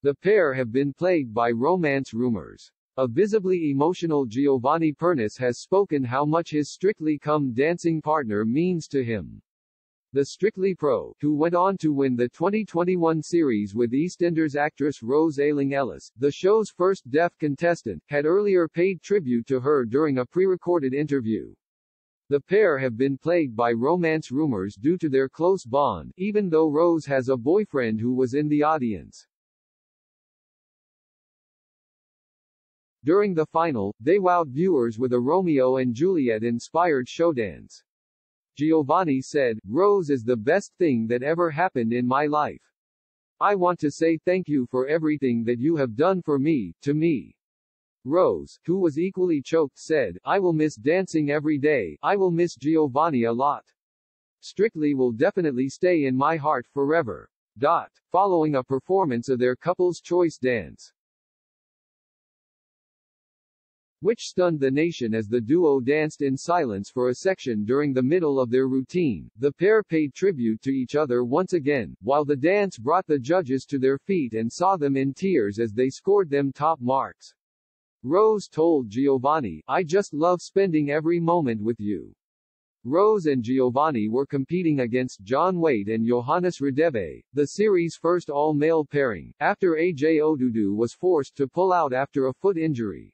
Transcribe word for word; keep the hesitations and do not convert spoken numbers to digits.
The pair have been plagued by romance rumors. A visibly emotional Giovanni Pernice has spoken how much his Strictly Come Dancing partner means to him. The Strictly Pro, who went on to win the twenty twenty-one series with EastEnders actress Rose Ayling-Ellis, the show's first deaf contestant, had earlier paid tribute to her during a pre-recorded interview. The pair have been plagued by romance rumors due to their close bond, even though Rose has a boyfriend who was in the audience. During the final, they wowed viewers with a Romeo and Juliet-inspired showdance. Giovanni said, "Rose is the best thing that ever happened in my life. I want to say thank you for everything that you have done for me, to me." Rose, who was equally choked, said, "I will miss dancing every day, I will miss Giovanni a lot. Strictly will definitely stay in my heart forever." Dot. Following a performance of their couple's choice dance, which stunned the nation as the duo danced in silence for a section during the middle of their routine, the pair paid tribute to each other once again, while the dance brought the judges to their feet and saw them in tears as they scored them top marks. Rose told Giovanni, "I just love spending every moment with you." Rose and Giovanni were competing against John Waite and Johannes Radebe, the series' first all-male pairing, after A J Odudu was forced to pull out after a foot injury.